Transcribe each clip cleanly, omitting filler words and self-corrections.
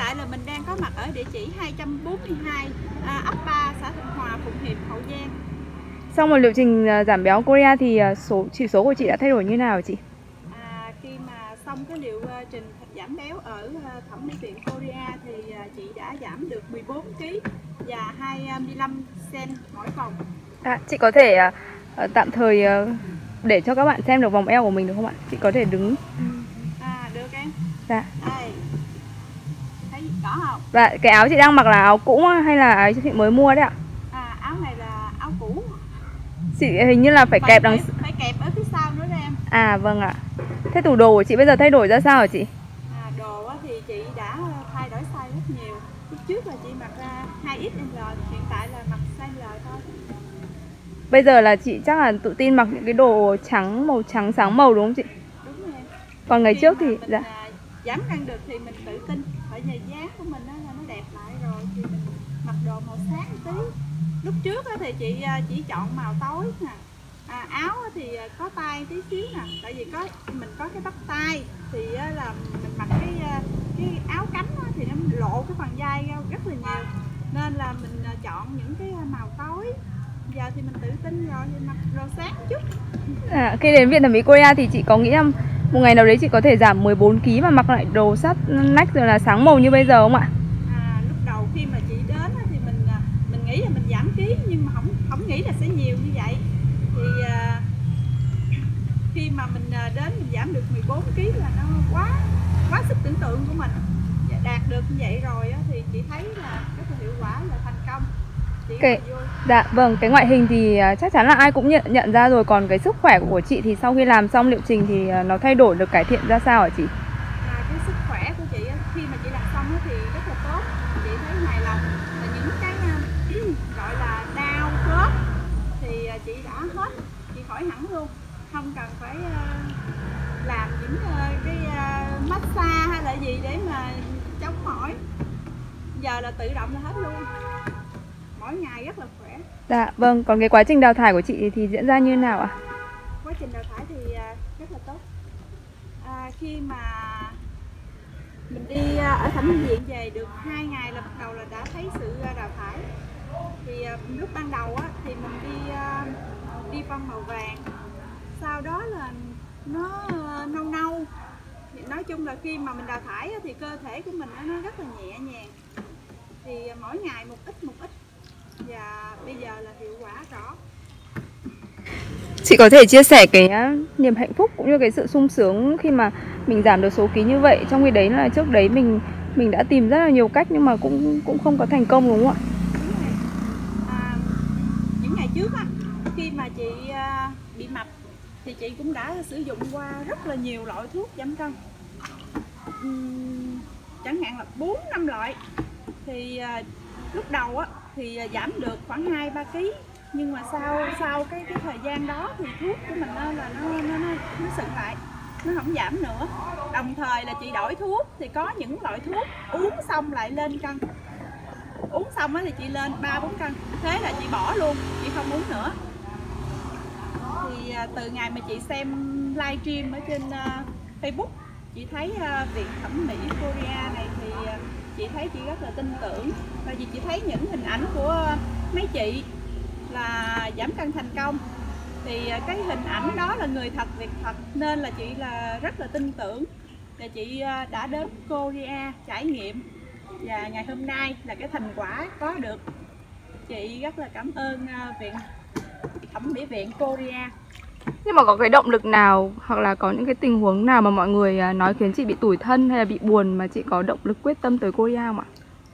tại là mình đang có mặt ở địa chỉ 242 ấp 3 xã Thạnh Hòa, Phụng Hiệp, Hậu Giang. Sau một liệu trình giảm béo Korea thì chỉ số của chị đã thay đổi như nào chị? Khi mà xong cái liệu trình giảm béo ở thẩm mỹ viện Korea thì chị đã giảm được 14 kg và 25 cm mỗi vòng. Chị có thể tạm thời để cho các bạn xem được vòng eo của mình được không ạ? Chị có thể đứng. Được em. Dạ. Đây. Thấy rõ không? Và cái áo chị đang mặc là áo cũ hay là áo chị mới mua đấy ạ? Áo này là áo cũ. Chị hình như là phải kẹp đằng... Phải kẹp ở phía sau nữa đó em. Vâng ạ. Thế tủ đồ của chị bây giờ thay đổi ra sao hả chị? Đồ thì chị đã thay đổi size rất nhiều. Lúc trước là chị mặc 2XL, hiện tại là mặc size L thôi. Bây giờ là chị chắc là tự tin mặc những cái đồ trắng, màu trắng sáng màu đúng không chị? Đúng rồi em. Còn ngày trước thì... Dạ. Giảm cân được thì mình tự tin. Bởi vì dáng của mình là nó đẹp lại rồi thì mình mặc đồ màu sáng một tí. Lúc trước thì chị chỉ chọn màu tối nè. Áo thì có tay tí xíu nè, tại vì mình có cái bắp tay thì là mình mặc cái áo cánh thì nó lộ cái phần vai ra rất là nhiều, nên là mình chọn những cái màu tối. Giờ thì mình tự tin rồi thì mặc đồ sáng một chút. Khi đến Viện Thẩm mỹ Korea thì chị có nghĩ là một ngày nào đấy chị có thể giảm 14 kg và mặc lại đồ sắt nách rồi là sáng màu như bây giờ không ạ? Lúc đầu khi mà chị đến thì mình nghĩ là mình giảm ký, nhưng mà không nghĩ là sẽ nhiều như vậy. Thì khi mà mình đến mình giảm được 14 kg là nó quá sức tưởng tượng của mình. Đạt được như vậy rồi thì chị thấy là rất là hiệu quả, là thành công. Dạ vâng, cái ngoại hình thì chắc chắn là ai cũng nhận ra rồi. Còn cái sức khỏe của chị thì sau khi làm xong liệu trình thì nó thay đổi được, cải thiện ra sao hả chị? Cái sức khỏe của chị khi mà chị làm xong thì rất là tốt. Chị thấy hài lòng. Là những cái gọi là đau khớp thì chị đã hết, chị khỏi hẳn luôn, không cần phải làm những cái massage hay là gì để mà chống mỏi. Giờ là tự động là hết luôn, mỗi ngày rất là khỏe. Dạ vâng, còn cái quá trình đào thải của chị thì diễn ra như nào ạ? Quá trình đào thải thì rất là tốt. Khi mà mình đi ở thẩm mỹ viện về được 2 ngày là bắt đầu là đã thấy sự đào thải. Thì lúc ban đầu thì mình đi phân màu vàng, sau đó là nó nâu nâu. Thì nói chung là khi mà mình đào thải thì cơ thể của mình nó rất là nhẹ nhàng. Thì mỗi ngày một ít, và bây giờ là hiệu quả rõ. Chị có thể chia sẻ cái niềm hạnh phúc cũng như cái sự sung sướng khi mà mình giảm được số ký như vậy, trong khi đấy là trước đấy mình đã tìm rất là nhiều cách nhưng mà cũng không có thành công, đúng không ạ? Đúng rồi. Những ngày trước khi mà chị bị mập thì chị cũng đã sử dụng qua rất là nhiều loại thuốc giảm cân, chẳng hạn là 4-5 loại. Thì lúc đầu thì giảm được khoảng 2-3 kg, nhưng mà sau cái thời gian đó thì thuốc của mình là nó sững lại, nó không giảm nữa. Đồng thời là chị đổi thuốc, thì có những loại thuốc uống xong lại lên cân, uống xong thì chị lên 3-4 cân, thế là chị bỏ luôn, chị không uống nữa. Thì từ ngày mà chị xem livestream ở trên Facebook, chị thấy Viện Thẩm mỹ Korea này thì chị thấy chị rất là tin tưởng, bởi vì chị thấy những hình ảnh của mấy chị là giảm cân thành công. Thì cái hình ảnh đó là người thật việc thật, nên là chị là rất là tin tưởng. Và chị đã đến Korea trải nghiệm, và ngày hôm nay là cái thành quả có được. Chị rất là cảm ơn Viện Thẩm mỹ viện Korea. Nhưng mà có cái động lực nào hoặc là có những cái tình huống nào mà mọi người nói khiến chị bị tủi thân hay là bị buồn mà chị có động lực quyết tâm tới Korea không ạ?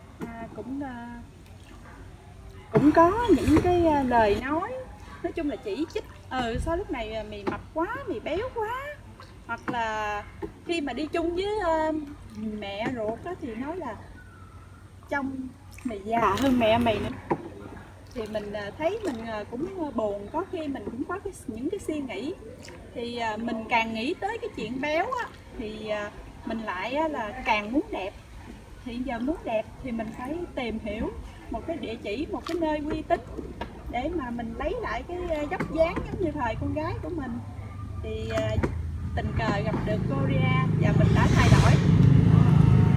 Cũng có những cái lời nói chung là chỉ trích, sao lúc này mày mập quá, mày béo quá, hoặc là khi mà đi chung với mẹ ruột thì nói là trông mày già hơn mẹ mày nữa. Thì mình thấy mình cũng buồn, có khi mình cũng có những cái suy nghĩ. Thì mình càng nghĩ tới cái chuyện béo thì mình lại là càng muốn đẹp. Thì giờ muốn đẹp thì mình phải tìm hiểu một cái địa chỉ, một cái nơi uy tín để mà mình lấy lại cái vóc dáng giống như thời con gái của mình. Thì tình cờ gặp được Korea và mình đã thay đổi.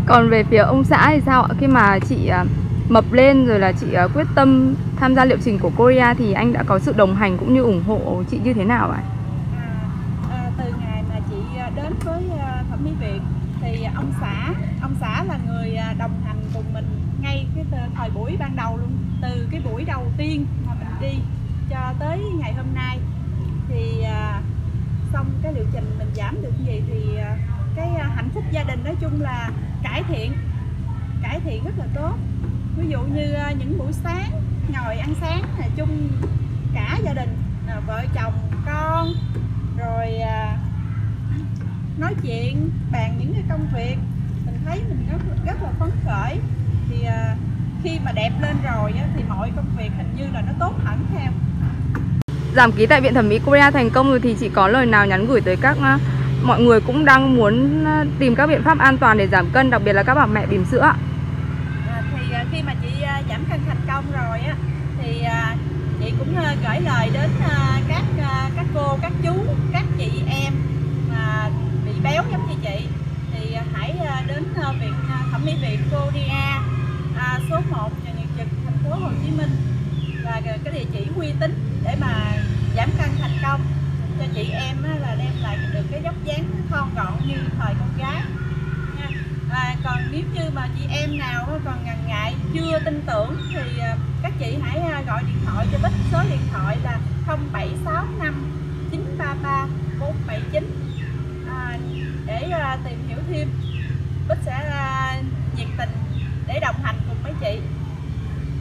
Còn về phía ông xã thì sao ạ? Khi mà chị mập lên rồi là chị quyết tâm tham gia liệu trình của Korea thì anh đã có sự đồng hành cũng như ủng hộ chị như thế nào ạ? Từ ngày mà chị đến với thẩm mỹ viện thì ông xã là người đồng hành cùng mình ngay cái thời buổi ban đầu luôn, từ cái buổi đầu tiên mà mình đi cho tới ngày hôm nay. Thì xong cái liệu trình mình giảm được gì thì cái hạnh phúc gia đình nói chung là cải thiện rất là tốt. Ví dụ như những buổi sáng ngồi ăn sáng chung cả gia đình, vợ chồng con, rồi nói chuyện bàn những cái công việc, mình thấy mình rất là phấn khởi. Thì khi mà đẹp lên rồi thì mọi công việc hình như là nó tốt hẳn theo. Giảm ký tại Viện Thẩm mỹ Korea thành công rồi thì chị có lời nào nhắn gửi tới các mọi người cũng đang muốn tìm các biện pháp an toàn để giảm cân, đặc biệt là các bà mẹ bỉm sữa ạ? Thì khi mà chị giảm cân thành công rồi thì chị cũng gửi lời đến các cô, các chú, các chị em mà bị béo giống như chị thì hãy đến viện thẩm mỹ viện Korea số 1 Trần Nhật Trực, thành phố Hồ Chí Minh, là cái địa chỉ uy tín để mà giảm cân thành công cho chị em là đem lại được cái vóc dáng thon gọn như thời con gái nha. Còn nếu như mà chị em nào còn ngần ngại chưa tin tưởng thì các chị hãy gọi điện thoại cho Bích, số điện thoại là 0765 933 479 để tìm hiểu thêm. Bích sẽ nhiệt tình để đồng hành cùng mấy chị.